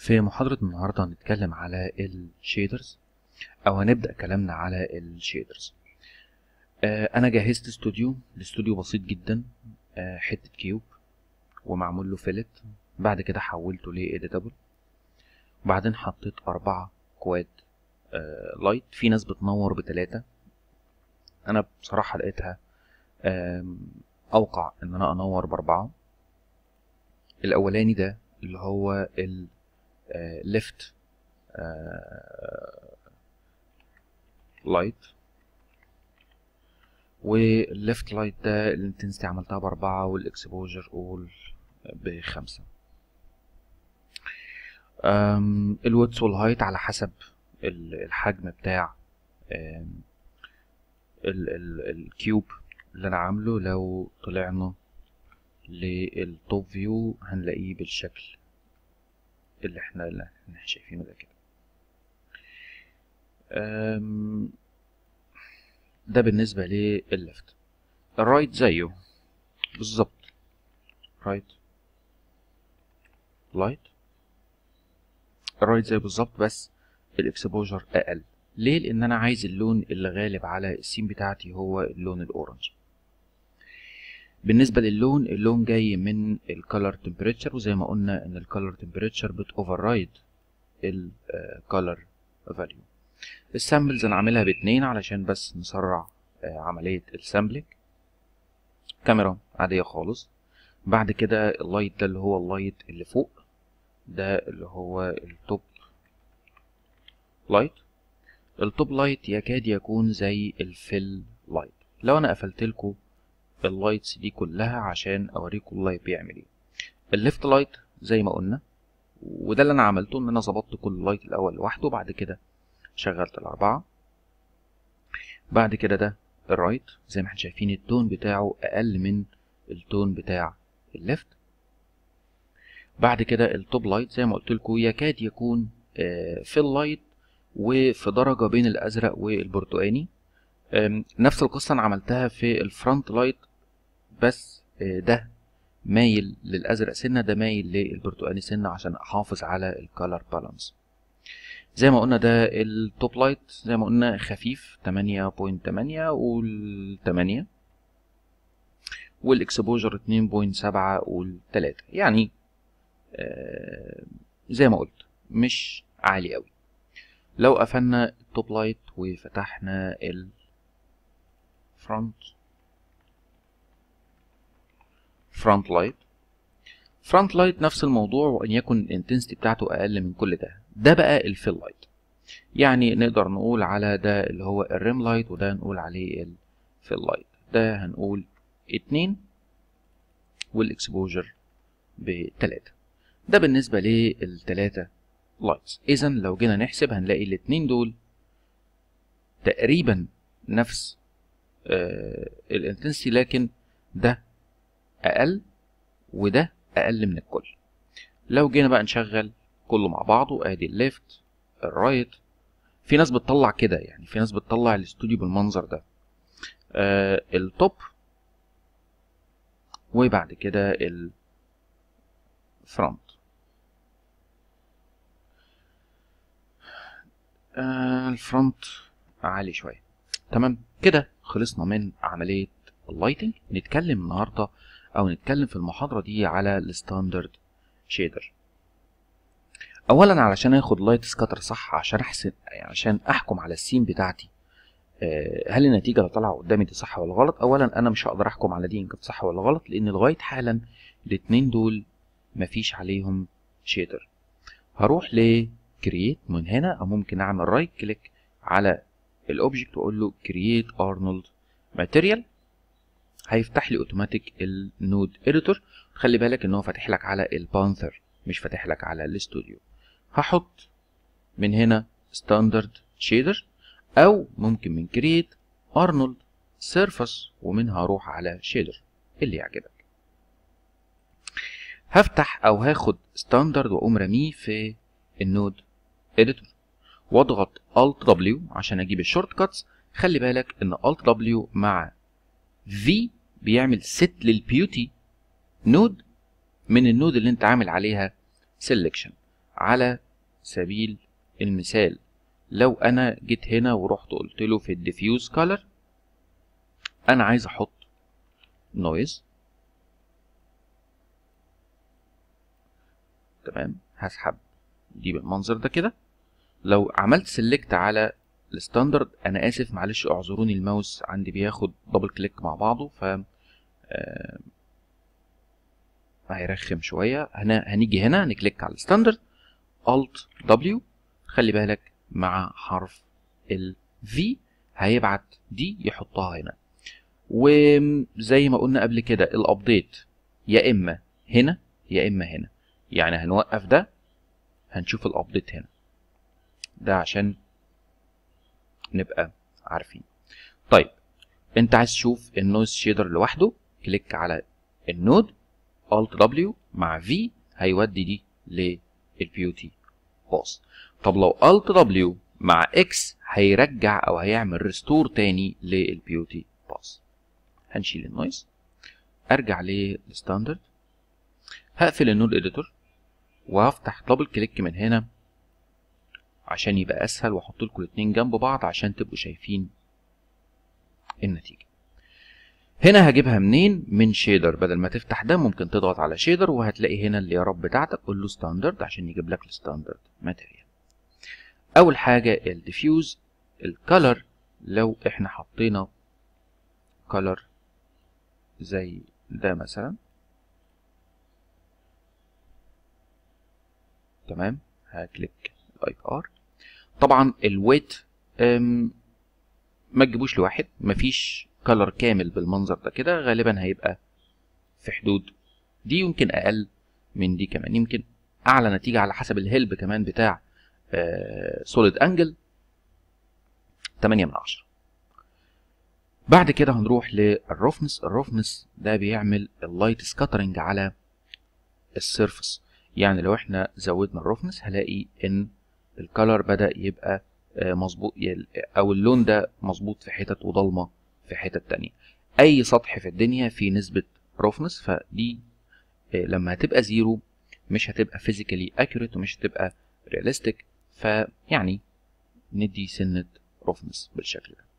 في محاضرة النهاردة هنتكلم على الشيدرز أو هنبدأ كلامنا على الشيدرز. أنا جهزت الاستوديو بسيط جدا، حتة كيوب ومعمول له فيلت، بعد كده حولته لإيديتابل، وبعدين حطيت 4 كواد لايت. في ناس بتنور ب3، أنا بصراحة لقيتها أوقع إن أنا أنور ب4. الأولاني ده اللي هو الليفت لايت، والليفت لايت ده الانتنسيتي عملتها ب4 والاكسبوجر قول ب5. الويدث والهايت على حسب الحجم بتاع الكيوب اللي انا عامله. لو طلعنا للتوب فيو هنلاقيه بالشكل اللي احنا شايفينه ده كده. ده بالنسبة للليفت. الرايت زيه بالظبط، رايت لايت، الرايت زيه بالظبط، بس الاكسبوجر اقل. ليه؟ لان انا عايز اللون اللي غالب على السين بتاعتي هو اللون الاورنج. بالنسبة للون، اللون جاي من الكالر تمبريتشر، وزي ما قلنا ان الكالر تمبريتشر بتوفررايد الكالر فاليو. السامبلز انا عاملها ب2 علشان بس نسرع عملية السامبلينج. كاميرا عادية خالص. بعد كده اللايت ده اللي هو اللايت اللي فوق ده اللي هو التوب لايت. التوب لايت يكاد يكون زي الفيل لايت. لو انا قفلت لكم اللايتس دي كلها عشان اوريكم اللايت بيعمل ايه. الليفت لايت زي ما قلنا، وده اللي انا عملته، ان انا ظبطت كل لايت الاول لوحده، وبعد كده شغلت ال4. بعد كده ده الرايت، زي ما احنا شايفين التون بتاعه اقل من التون بتاع الليفت. بعد كده التوب لايت زي ما قلت لكم يكاد يكون في اللايت وفي درجة بين الازرق والبرتقاني. نفس القصة انا عملتها في الفرونت لايت، بس ده مايل للازرق سنة، ده مايل للبرتقاني سنة، عشان احافظ على الكالر بالانس. زي ما قلنا ده التوب لايت زي ما قلنا خفيف 8.8 قول 8، والاكسبوجر 2.7 قول 3. يعني زي ما قلت مش عالي قوي. لو قفلنا التوب لايت وفتحنا فرونت لايت نفس الموضوع، وان يكن الانتنسيتي بتاعته اقل من كل ده. ده بقى الفيل لايت. يعني نقدر نقول على ده اللي هو الريم لايت، وده نقول عليه الفيل لايت. ده هنقول 2 والاكسبوجر ب3. ده بالنسبة لل3 لايتس. اذا لو جينا نحسب هنلاقي الاتنين دول تقريبا نفس الانتنسيتي، لكن ده اقل وده اقل من الكل. لو جينا بقى نشغل كله مع بعضه، ادي الليفت الرايت. في ناس بتطلع كده، يعني في ناس بتطلع الاستوديو بالمنظر ده، التوب وبعد كده الفرونت. الفرونت عالي شويه. تمام كده خلصنا من عمليه اللايتنج. نتكلم النهارده او نتكلم في المحاضره دي على الستاندرد شيدر. اولا علشان اخد لايت سكاتر صح، عشان احسن، عشان احكم على السين بتاعتي هل النتيجه اللي طالعه قدامي دي صح ولا غلط. اولا انا مش هقدر احكم على دي ان كانت صح ولا غلط، لان لغايه حالا الاتنين دول مفيش عليهم شيدر. هروح لكرييت من هنا، او ممكن اعمل رايت كليك على الاوبجكت واقول له كرييت ارنولد ماتيريال. هيفتح لي اوتوماتيك النود اديتور. خلي بالك ان هو فاتح لك على البانثر مش فاتح لك على الاستوديو. هحط من هنا ستاندرد شيدر، او ممكن من كرييت ارنولد سيرفس، ومنها هروح على شيدر اللي يعجبك. هفتح او هاخد ستاندرد واقوم رميه في النود اديتور، واضغط Alt W عشان اجيب الشورت كاتس. خلي بالك ان Alt W مع V بيعمل ست للبيوتي نود من النود اللي انت عامل عليها سيلكشن، على سبيل المثال لو انا جيت هنا ورحت قلت له في الديفيوز كولر انا عايز احط نويز، تمام، هسحب دي بالمنظر ده كده. لو عملت سيلكت على الستاندرد، انا اسف معلش اعذروني الماوس عندي بياخد دبل كليك مع بعضه ف هيرخم شويه. هنيجي هنا نكليك على الستاندرد Alt W، خلي بالك مع حرف ال V هيبعت دي يحطها هنا. وزي ما قلنا قبل كده الابديت يا اما هنا يا اما هنا، يعني هنوقف ده هنشوف الابديت هنا، ده عشان نبقى عارفين. طيب انت عايز تشوف النويز شيدر لوحده، كليك على النود Alt W مع V هيودي دي للبيوتي باص. طب لو Alt W مع X هيرجع او هيعمل ريستور تاني للبيوتي باص. هنشيل النويز، ارجع للستاندرد، هقفل النود اديتور وهفتح دبل كليك من هنا عشان يبقى اسهل، واحط لكم الاثنين جنب بعض عشان تبقوا شايفين النتيجه. هنا هجيبها منين؟ من شيدر. بدل ما تفتح ده ممكن تضغط على شيدر وهتلاقي هنا اليارات بتاعتك، قول له ستاندرد عشان يجيب لك الستاندرد ماتيريال. اول حاجه الديفيوز الكالر، لو احنا حطينا كالر زي ده مثلا، تمام، هكليك الاي ار. طبعا الويت ما تجيبوش لواحد، مفيش كالر كامل بالمنظر ده كده، غالبا هيبقى في حدود دي، يمكن اقل من دي كمان، يمكن اعلى نتيجه على حسب الهلب كمان بتاع سوليد انجل 8/10. بعد كده هنروح للروفنس. الروفنس ده بيعمل اللايت سكاترنج على السيرفس، يعني لو احنا زودنا الروفنس هلاقي ان الكالر بدأ يبقى مظبوط، او اللون ده مظبوط في حتت وضلمه في حتت تانية. اي سطح في الدنيا فيه نسبه روفنس، فدي لما هتبقى زيرو مش هتبقى فيزيكالي اكيوريت ومش هتبقى رياليستيك، فيعني ندي سنه روفنس بالشكل ده.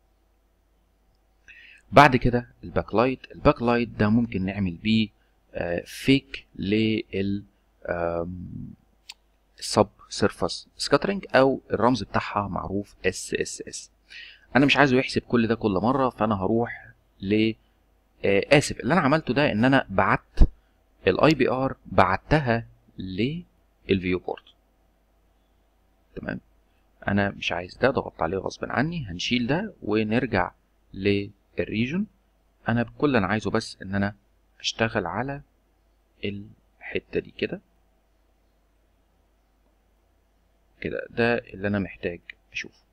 بعد كده الباك لايت. الباك لايت ده ممكن نعمل بيه فيك لل السب سيرفاس سكاترنج، او الرمز بتاعها معروف SSS. انا مش عايزه يحسب كل ده كل مره، فانا هروح ل اسف، اللي انا عملته ده ان انا بعت الاي بي ار، بعتها للفيو بورت، تمام. انا مش عايز ده، ضغطت عليه غصب عني، هنشيل ده ونرجع للريجن. انا كل اللي انا عايزه بس ان انا اشتغل على الحته دي كده كده، ده اللي انا محتاج اشوفه.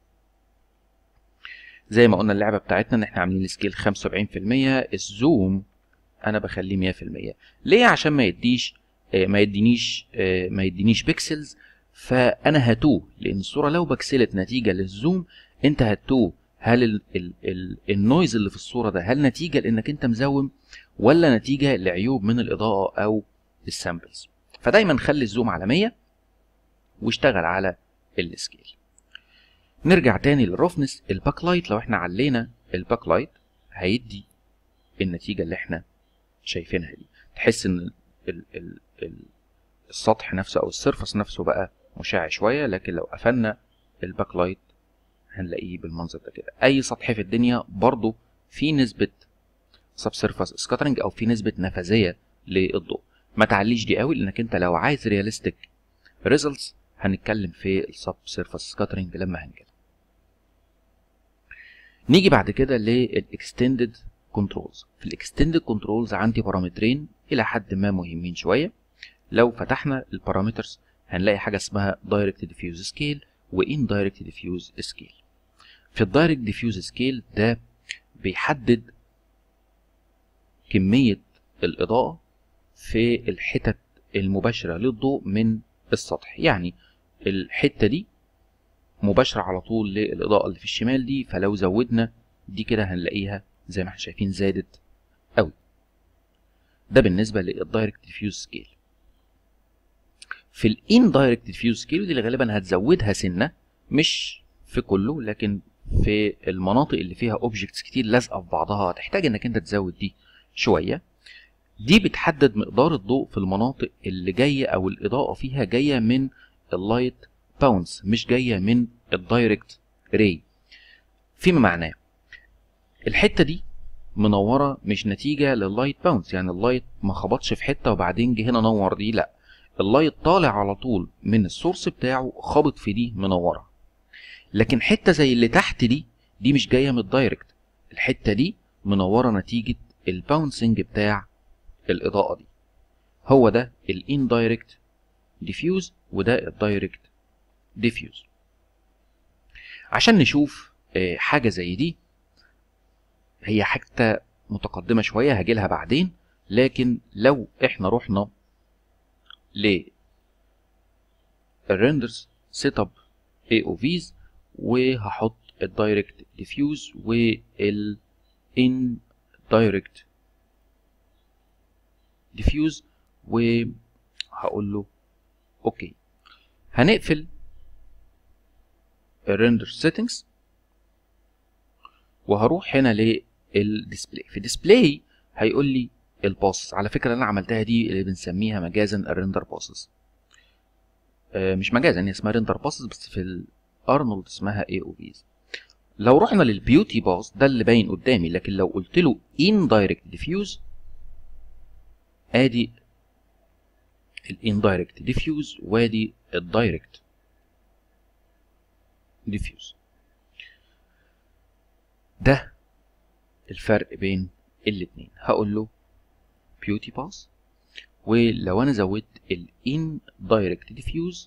زي ما قلنا اللعبه بتاعتنا ان احنا عاملين سكيل 75%، الزوم انا بخليه 100%. ليه؟ عشان ما يدينيش بيكسلز، فانا هتوه، لان الصوره لو بكسلت نتيجه للزوم انت هتوه. هل النويز اللي في الصوره ده هل نتيجه لانك انت مزوم، ولا نتيجه لعيوب من الاضاءه او السامبلز؟ فدايما خلي الزوم على 100 واشتغل على السكيل. نرجع تاني للروفنس. الباك لايت، لو احنا علينا الباك لايت هيدي النتيجه اللي احنا شايفينها دي. تحس ان السطح نفسه او السيرفس نفسه بقى مشع شويه، لكن لو قفلنا الباك لايت هنلاقيه بالمنظر ده كده. اي سطح في الدنيا برضو في نسبه سب سيرفس سكاترنج او في نسبه نفاذيه للضوء. ما تعليش دي قوي، لانك انت لو عايز رياليستيك ريزلتس هنتكلم في السب سيرفس سكاترنج لما هنجي. نيجي بعد كده للاكستندد كنترولز. في الاكستندد كنترولز عندي بارامترين الى حد ما مهمين شويه. لو فتحنا البارامترز هنلاقي حاجه اسمها دايركت ديفيوز سكيل وان دايركت ديفيوز سكيل. في الدايركت ديفيوز سكيل ده بيحدد كميه الاضاءه في الحتت المباشره للضوء من السطح، يعني الحته دي مباشره على طول للاضاءه اللي في الشمال دي، فلو زودنا دي كده هنلاقيها زي ما احنا شايفين زادت قوي. ده بالنسبه للدايركت ديفيوز سكيل. في الاندايركت ديفيوز سكيل، دي اللي غالبا هتزودها سنه، مش في كله لكن في المناطق اللي فيها اوبجكتس كتير لازقه في بعضها هتحتاج انك انت تزود دي شويه. دي بتحدد مقدار الضوء في المناطق اللي جايه او الاضاءه فيها جايه من اللايت باونس، مش جايه من الدايركت راي. فيما معناه الحته دي منوره مش نتيجه لللايت باونس، يعني اللايت ما خبطش في حته وبعدين جه هنا نور دي، لا، اللايت طالع على طول من السورس بتاعه خابط في دي منوره. لكن حته زي اللي تحت دي مش جايه من الدايركت، الحته دي منوره نتيجه الباونسنج بتاع الاضاءه دي. هو ده الاندايركت ديفيوز وده الدايركت ديفيوز. عشان نشوف حاجه زي دي، هي حاجه متقدمه شويه هجيلها بعدين، لكن لو احنا رحنا للريندرز سيت اب AOVs وهحط الدايركت ديفيوز والاندايركت ديفيوز وهقول له اوكي. هنقفل الريندر سيتنجز وهروح هنا للديسبلاي. في الديسبلاي هيقول لي الباسز، على فكره اللي انا عملتها دي اللي بنسميها مجازا الريندر باسز، مش مجازا، هي اسمها ريندر باسز بس في الارنولد اسمها AOVs. لو رحنا للبيوتي باس ده اللي باين قدامي، لكن لو قلت له indirect diffuse ادي الاندايركت ديفيوز وادي الدايركت ديفيوز. ده الفرق بين الاتنين. هقول له بيوتي باس، ولو انا زودت الاندايركت ديفيوز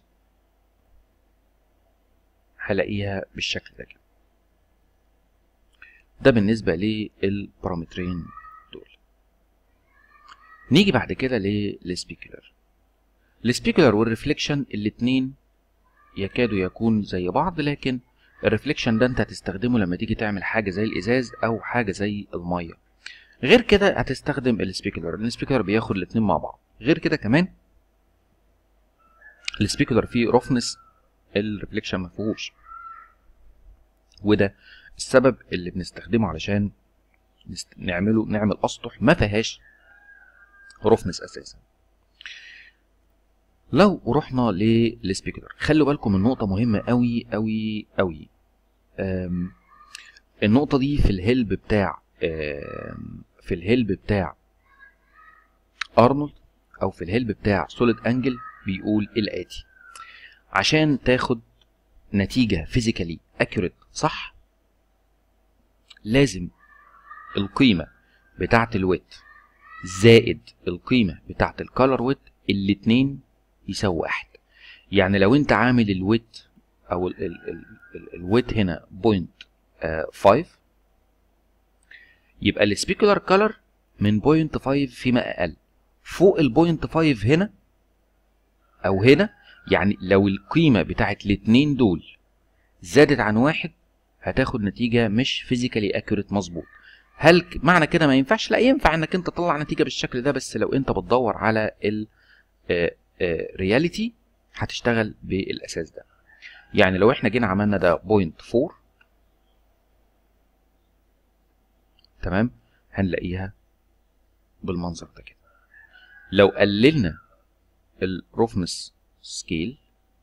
هلاقيها بالشكل ده كده. ده بالنسبه للبارامترين دول. نيجي بعد كده للسبيكولر. السبيكولر والريفليكشن الاتنين يكادوا يكون زي بعض، لكن الريفليكشن ده انت هتستخدمه لما تيجي تعمل حاجه زي الازاز او حاجه زي الميه. غير كده هتستخدم السبيكولر، السبيكولر بياخد الاتنين مع بعض. غير كده كمان السبيكولر فيه رفنس، الريفليكشن ما فيهوش، وده السبب اللي بنستخدمه علشان نعمل اسطح ما فيهاش رفنس اساسا. لو رحنا للسبيكولر خلوا بالكم من نقطه مهمه قوي قوي قوي. النقطه دي في الهلب بتاع ارنولد او في الهلب بتاع سوليد انجل بيقول الاتي: عشان تاخد نتيجه فيزيكالي اكيوريت صح، لازم القيمه بتاعه الويت زائد القيمه بتاعه الكالر ويت الاتنين يساوي واحد. يعني لو انت عامل الويت او الويت هنا 0.5 يبقى السبيكولار كالر من 0.5 فيما اقل. فوق ال 0.5 هنا او هنا، يعني لو القيمه بتاعت الاتنين دول زادت عن واحد هتاخد نتيجه مش فيزيكالي اكيوريت مظبوط. هل معنى كده ما ينفعش؟ لا، ينفع انك انت تطلع نتيجه بالشكل ده، بس لو انت بتدور على الرياليتي هتشتغل بالاساس ده. يعني لو احنا جينا عملنا ده 0.4 تمام هنلاقيها بالمنظر ده كده. لو قللنا الروفنس سكيل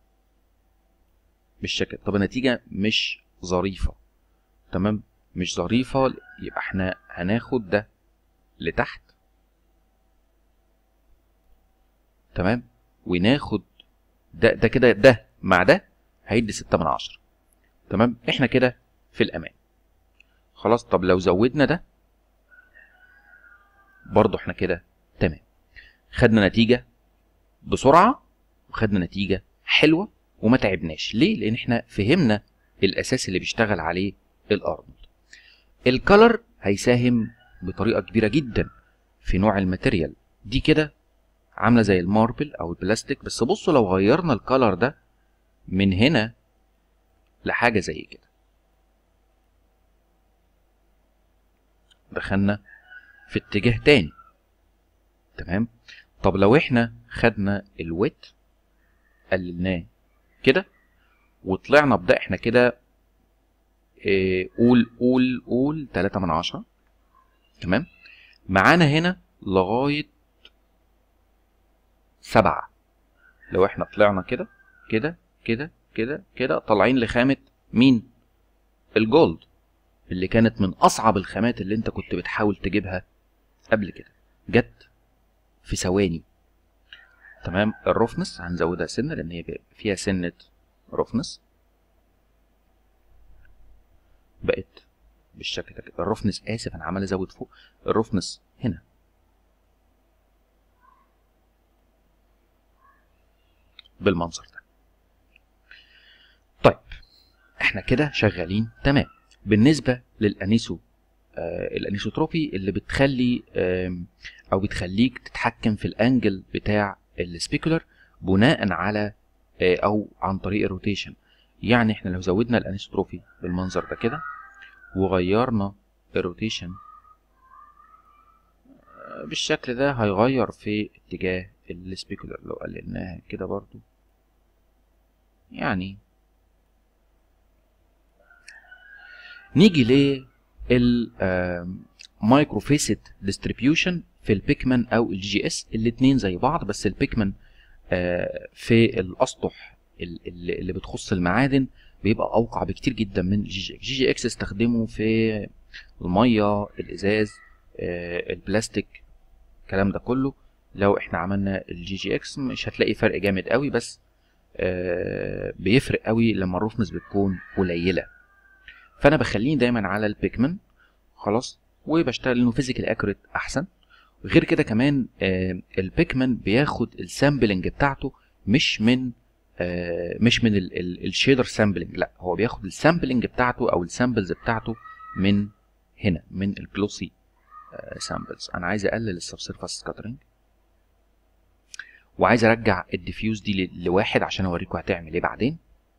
بالشكل، طب النتيجه مش ظريفه، تمام، مش ظريفه، يبقى احنا هناخد ده لتحت، تمام، وناخد ده كده، ده مع ده هيدي 6/10، تمام، احنا كده في الامان خلاص. طب لو زودنا ده برضو احنا كده تمام، خدنا نتيجه بسرعه وخدنا نتيجه حلوه وما تعبناش. ليه؟ لان احنا فهمنا الاساس اللي بيشتغل عليه الارنولد. الكالر هيساهم بطريقه كبيره جدا في نوع الماتيريال دي، كده عامله زي الماربل او البلاستيك، بس بصوا لو غيرنا الكالر ده من هنا لحاجه زي كده دخلنا في اتجاه تاني، تمام. طب لو احنا خدنا الويت قللناه كده وطلعنا بده احنا كده قول 3/10. تمام. معانا هنا لغاية 7. لو احنا طلعنا كده كده كده كده كده طالعين لخامة مين؟ الجولد، اللي كانت من أصعب الخامات اللي انت كنت بتحاول تجيبها قبل كده، جت في ثواني. تمام. الرفنس هنزودها سنة لأن هي فيها سنة رفنس، بقت بالشكل ده كده. الرفنس آسف أنا عمال أزود فوق. الرفنس هنا بالمنظر ده. طيب احنا كده شغالين تمام. بالنسبة الانيسوتروبي اللي بتخلي او بتخليك تتحكم في الانجل بتاع السبيكولر بناء على او عن طريق الروتيشن. يعني احنا لو زودنا الانيسوتروبي بالمنظر ده كده وغيرنا الروتيشن بالشكل ده هيغير في اتجاه السبيكولر. لو قللناها كده برضو يعني نيجي للمايكرو فيسيت ديستريبيوشن في البيكمان او الجي اس. الاتنين زي بعض، بس البيكمان في الاسطح اللي بتخص المعادن بيبقى اوقع بكتير جدا من الجي جي. جي اكس استخدمه في الميه، الازاز، البلاستيك، الكلام ده كله. لو احنا عملنا الجي جي اكس مش هتلاقي فرق جامد قوي، بس بيفرق قوي لما الرفنس بتكون قليله. فانا بخليني دايما على البيكمان خلاص، وبشتغل انه فيزيكال اكوريت احسن. غير كده كمان البيكمان بياخد السامبلنج بتاعته مش من الشيدر سامبلنج، لا هو بياخد السامبلنج بتاعته او السامبلز بتاعته من هنا، من الجلوسي سامبلز. انا عايز اقلل السبسيرفاس سكاترنج وعايز ارجع الديفيوز دي لواحد عشان اوريكم هتعمل ايه بعدين.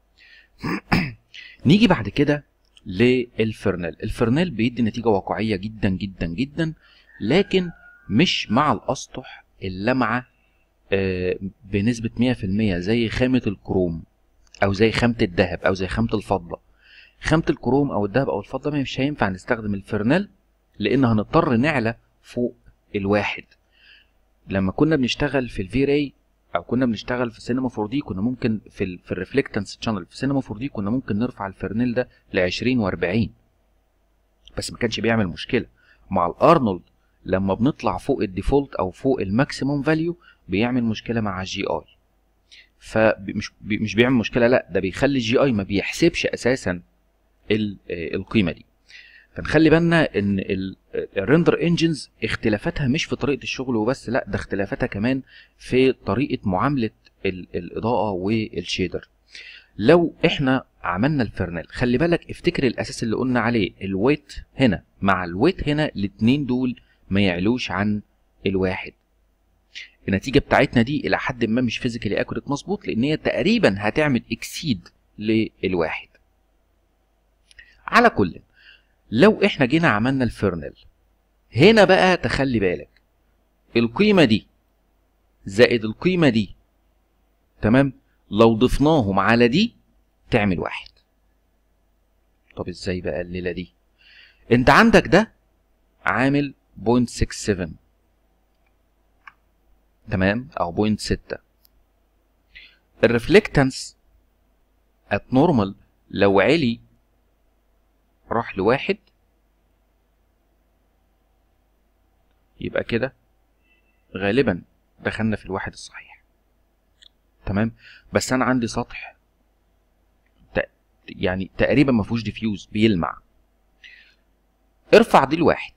نيجي بعد كده للفرنال. الفرنال بيدي نتيجة واقعية جدا جدا جدا، لكن مش مع الاسطح اللامعة بنسبة 100% زي خامة الكروم او زي خامة الذهب او زي خامة الفضة. خامة الكروم او الذهب او الفضة مش هينفع نستخدم الفرنال لان هنضطر نعلى فوق الواحد. لما كنا بنشتغل في الفي راي او كنا بنشتغل في سينما 4 دي كنا ممكن في الريفلكتنس شانل في سينما 4 دي كنا ممكن نرفع الفرنيل ده ل 20 و40، بس ما كانش بيعمل مشكله. مع الارنولد لما بنطلع فوق الديفولت او فوق الماكسيموم فاليو بيعمل مشكله مع الجي اي. فمش بيعمل مشكله، لا ده بيخلي الجي اي ما بيحسبش اساسا القيمه دي. فنخلي بالنا ان الريندر انجنز اختلافاتها مش في طريقه الشغل وبس، لا ده اختلافاتها كمان في طريقه معامله الاضاءه والشيدر. لو احنا عملنا الفرنال خلي بالك افتكر الاساس اللي قلنا عليه، الويت هنا مع الويت هنا الاتنين دول ما يعلوش عن الواحد. النتيجه بتاعتنا دي الى حد ما مش فيزيكالي اكوريت مظبوط، لان هي تقريبا هتعمل اكسيد للواحد. على كل لو احنا جينا عملنا الفرنال هنا بقى تخلي بالك القيمة دي زائد القيمة دي تمام لو ضفناهم على دي تعمل واحد. طب ازاي بقى الليلة دي؟ انت عندك ده عامل 0.67 تمام او 0.6. الريفلكتنس ات نورمال لو علي راح لواحد يبقى كده غالبا دخلنا في الواحد الصحيح. تمام. بس انا عندي سطح يعني تقريبا ما فيهوش ديفيوز بيلمع، ارفع دي لواحد.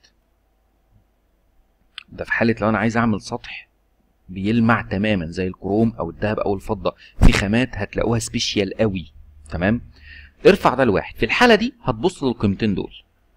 ده في حاله لو انا عايز اعمل سطح بيلمع تماما زي الكروم او الذهب او الفضه، في خامات هتلاقوها سبيشيال قوي. تمام. ارفع ده لواحد. في الحاله دي هتبص للقيمتين دول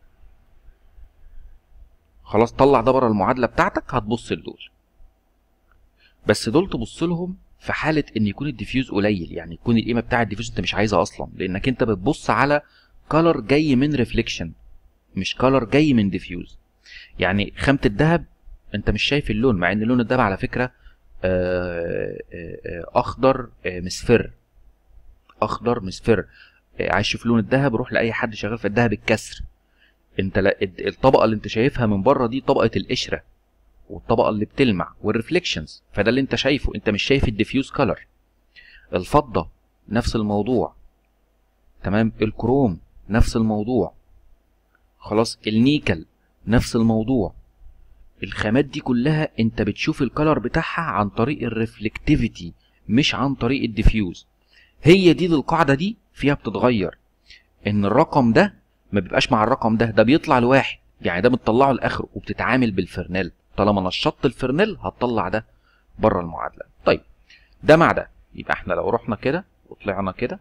خلاص، طلع ده بره المعادله بتاعتك، هتبص لدول. بس دول تبص لهم في حاله ان يكون الديفيوز قليل، يعني يكون القيمه بتاع الديفيوز انت مش عايزها اصلا، لانك انت بتبص على كلر جاي من ريفليكشن مش كلر جاي من ديفيوز. يعني خامه الذهب انت مش شايف اللون، مع ان لون الذهب على فكره اخضر مصفر، اخضر مصفر. عايز تشوف لون الذهب، روح لاي حد شغال في الذهب الكسر. انت الطبقه اللي انت شايفها من بره دي طبقه القشره، والطبقه اللي بتلمع والريفليكشنز، فده اللي انت شايفه، انت مش شايف الديفيوز كلر. الفضه نفس الموضوع، تمام. الكروم نفس الموضوع، خلاص. النيكل نفس الموضوع. الخامات دي كلها انت بتشوف الكلر بتاعها عن طريق الريفلكتيفيتي، مش عن طريق الديفيوز. هي دي القاعده دي فيها بتتغير، ان الرقم ده ما بيبقاش مع الرقم ده، ده بيطلع لواحد، يعني ده بتطلعه لاخره، وبتتعامل بالفرنيل. طالما نشطت الفرنيل هتطلع ده بره المعادله. طيب ده مع ده، يبقى احنا لو رحنا كده وطلعنا كده،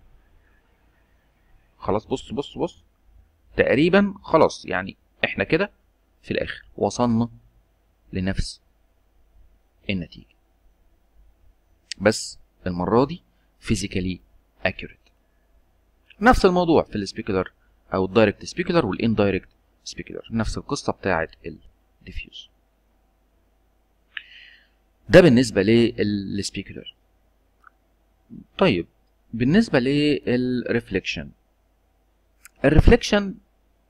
خلاص. بص بص بص، تقريبا خلاص، يعني احنا كده في الاخر وصلنا لنفس النتيجه، بس المره دي فيزيكالي اكيوريت. نفس الموضوع في السبيكولر او الدايركت سبيكولر والاندايركت سبيكولر، نفس القصه بتاعه الديفيوز. ده بالنسبه للسبيكولر. طيب بالنسبه للريفليكشن، الريفليكشن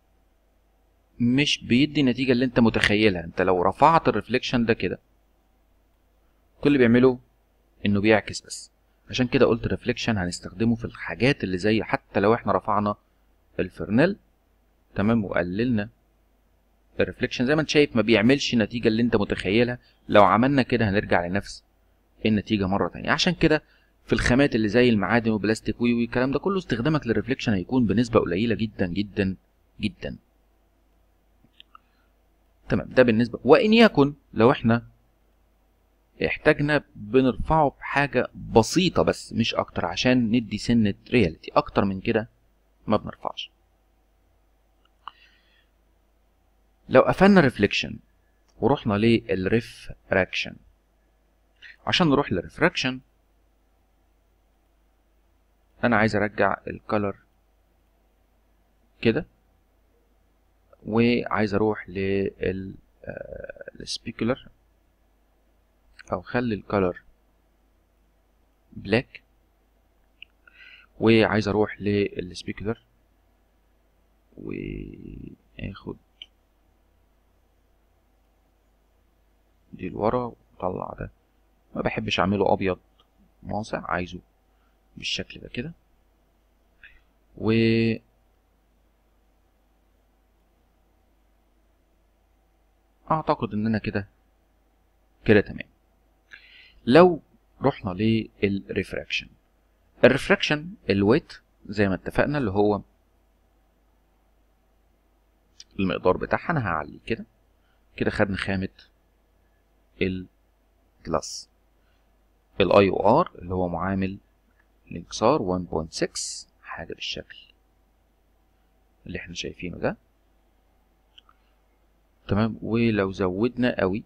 مش بيدي النتيجه اللي انت متخيلها. انت لو رفعت الريفليكشن ده كده، كل اللي بيعمله انه بيعكس بس. عشان كده قلت الريفليكشن هنستخدمه في الحاجات اللي زي، حتى لو احنا رفعنا الفرنيل تمام وقللنا الريفليكشن، زي ما انت شايف ما بيعملش النتيجه اللي انت متخيلها. لو عملنا كده هنرجع لنفس النتيجه مره تانية. عشان كده في الخامات اللي زي المعادن والبلاستيك والكلام ده كله، استخدامك للريفليكشن هيكون بنسبه قليله جدا جدا جدا. تمام. ده بالنسبه، وان يكن لو احنا احتاجنا بنرفعه بحاجه بسيطه بس مش اكتر، عشان ندي سنه رياليتي. اكتر من كده ما بنرفعش. لو قفلنا الريفليكشن ورحنا للريفراكشن، عشان نروح للريفراكشن انا عايز ارجع الكالر كده، وعايز اروح للسبيكولر، او خلي الكالر بلاك، وعايز اروح للسبيكولر واخد دي لورا وطلع ده. ما بحبش اعمله ابيض ناصع، عايزه بالشكل ده كده. و اعتقد ان انا كده تمام. لو رحنا للريفراكشن، الريفراكشن الويت زي ما اتفقنا اللي هو المقدار بتاعها، انا هعلي كده كده. خدنا خامة الجلاس، الاي او ار اللي هو معامل الانكسار 1.6، حاجة بالشكل اللي احنا شايفينه ده، تمام. ولو زودنا قوي،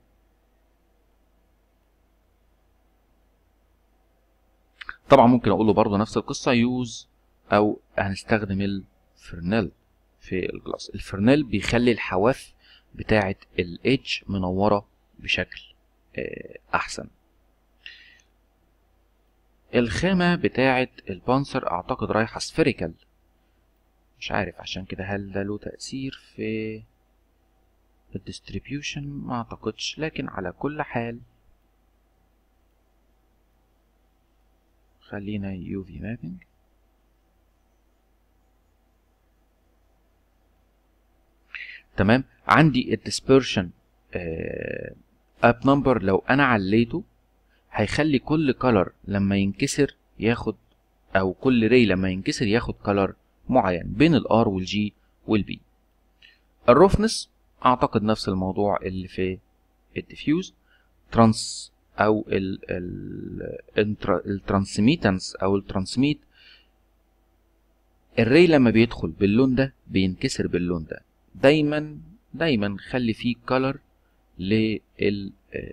طبعا ممكن اقول له برضه نفس القصة يوز، او هنستخدم الفرنيل في الجلاس. الفرنيل بيخلي الحواف بتاعة الايدج منورة بشكل احسن. الخامة بتاعة البانسر اعتقد رايحة سفيريكال، مش عارف عشان كده هل ده له تأثير في الديستريبيوشن؟ ما اعتقدش، لكن على كل حال خلينا يوفي مابينج. تمام. عندي الديسبرشن اب نمبر، لو انا عليته هيخلي كل كولر لما ينكسر ياخد، او كل ري لما ينكسر ياخد كولر معين بين الار والجي والبي. الروفنس اعتقد نفس الموضوع اللي في الديفيوز. ترانس او الترانسميتنس او الترانسميت، الري لما بيدخل باللون ده بينكسر باللون ده. دايما دايما خلي فيه كولر لل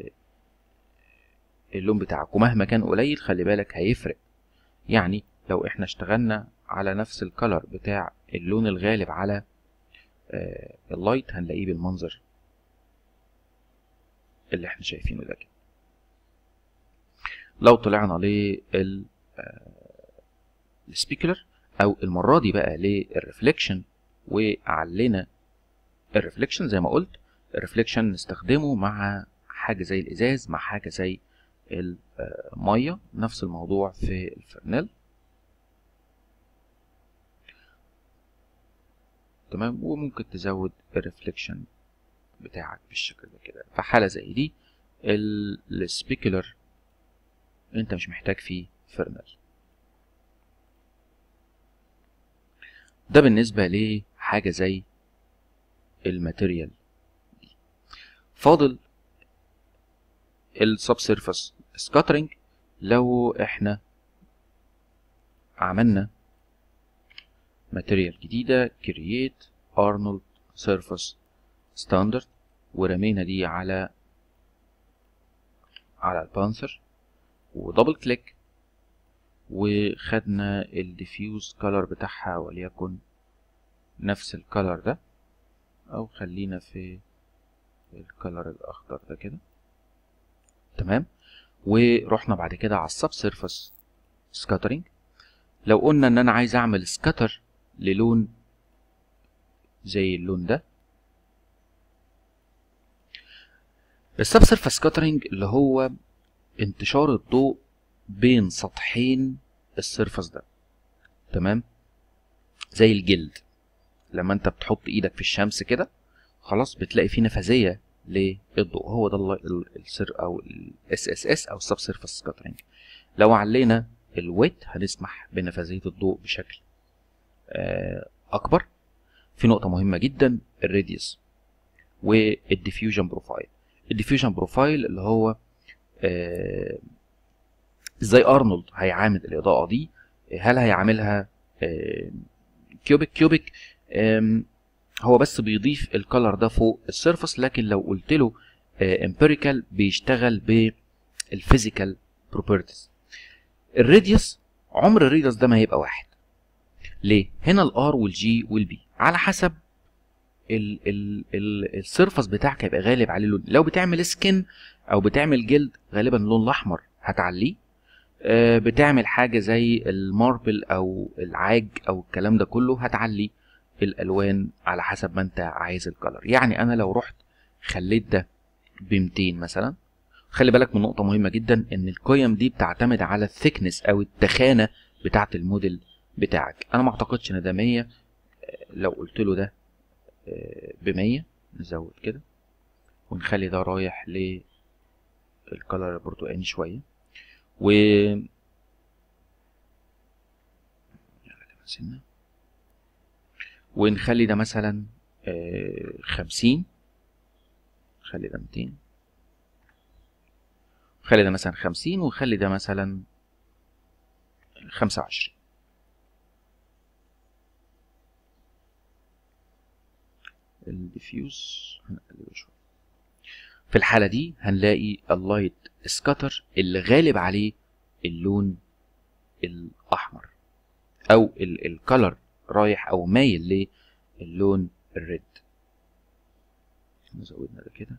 اللون بتاعك، ومهما كان قليل خلي بالك هيفرق. يعني لو احنا اشتغلنا على نفس الكولر بتاع اللون الغالب على اللايت هنلاقيه بالمنظر اللي احنا شايفينه ده كده. لو طلعنا للسبيكولر او المره دي بقى للريفليكشن وعلينا الريفليكشن، زي ما قلت الريفليكشن نستخدمه مع حاجه زي الازاز، مع حاجه زي الميه، نفس الموضوع في الفرنل. تمام. وممكن تزود الريفليكشن بتاعك بالشكل ده كده. في حاله زي دي السبيكولر انت مش محتاج فيه فرنل. ده بالنسبه لحاجه زي الماتيريال دي. فاضل السبسيرفس سكاترينج. لو احنا عملنا ماتيريال جديده كرييت ارنولد سيرفس ستاندرد ورمينا دي على البانثر ودبل كليك وخدنا الديفيوز كولر بتاعها وليكن نفس الكولر ده، او خلينا في الكولر الاخضر ده كده. تمام. ورحنا بعد كده على السب سيرفس سكاترينج. لو قلنا ان انا عايز اعمل سكاتر للون زي اللون ده، السب سيرفس سكاترينج اللي هو انتشار الضوء بين سطحين السيرفس ده. تمام. زي الجلد، لما انت بتحط ايدك في الشمس كده خلاص بتلاقي فيه نفاذيه للضوء، هو ده السر او الاس اس اس او السب سيرفس سكاترينج. لو علينا الويت هنسمح بنفاذيه الضوء بشكل اكبر. في نقطه مهمه جدا، الراديوس والديفيوجن بروفايل. الديفيوجن بروفايل اللي هو ازاي ارنولد هيعامل الاضاءه دي، هل هيعاملها كيوبيك هو بس بيضيف الكالر ده فوق السيرفس، لكن لو قلت له امبيريكال بيشتغل بالفيزيكال بروبرتيز. الراديوس عمر الراديوس ده ما هيبقى واحد. ليه؟ هنا الار والجي والبي على حسب السيرفس بتاعك هيبقى غالب عليه اللون. لو بتعمل سكين او بتعمل جلد غالبا اللون الاحمر هتعليه. بتعمل حاجه زي الماربل او العاج او الكلام ده كله هتعلي الالوان على حسب ما انت عايز الكلر. يعني انا لو رحت خليت ده ب 200 مثلا، خلي بالك من نقطه مهمه جدا، ان القيم دي بتعتمد على الثيكنس او التخانه بتاعه الموديل بتاعك. انا ما اعتقدش ان ده 100. لو قلت له ده ب 100 نزود كده ونخلي ده رايح للكلر البرتقاني شويه و ونخلي ده مثلا 50، خلي ده 200، خلي ده مثلا 50 وخلي ده مثلا 25. الديفيوز هنقلله شويه. في الحاله دي هنلاقي اللايت سكاتر اللي غالب عليه اللون الاحمر او الكلر رايح او مايل للون الريد. نزودنا ده كده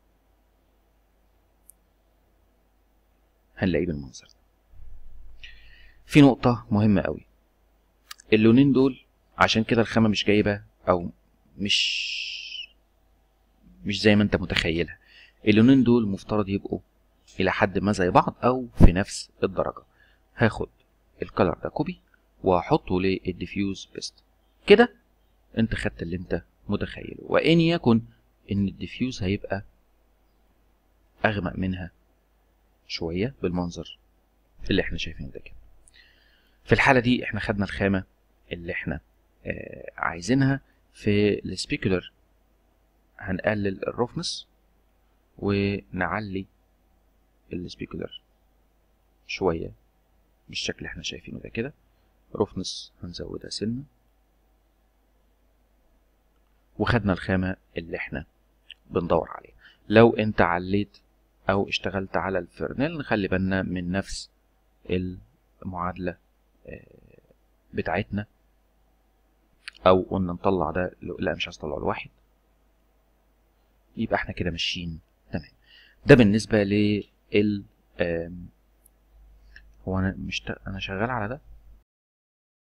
هنلاقيه بالمنظر ده. في نقطة مهمة قوي، اللونين دول عشان كده الخامة مش جايبة او مش زي ما انت متخيلها. اللونين دول مفترض يبقوا الى حد ما زي بعض او في نفس الدرجة. هاخد الكلر ده كوبي وهحطه للديفيوز بيست كده. انت خدت اللي انت متخيله، وان يكن ان الديفيوز هيبقى اغمق منها شوية بالمنظر اللي احنا شايفينه ده كده. في الحالة دي احنا خدنا الخامة اللي احنا عايزينها. في السبيكولر هنقلل الروفنس ونعلي السبيكولر شوية بالشكل اللي احنا شايفينه ده كده. روفنس هنزودها سنة، وخدنا الخامة اللي احنا بندور عليها. لو انت عليت او اشتغلت على الفرنل نخلي بالنا من نفس المعادلة بتاعتنا، او قلنا نطلع ده، لا مش عايز اطلعه لواحد، يبقى احنا كده ماشيين تمام. ده بالنسبة لل هو انا مش انا شغال على ده.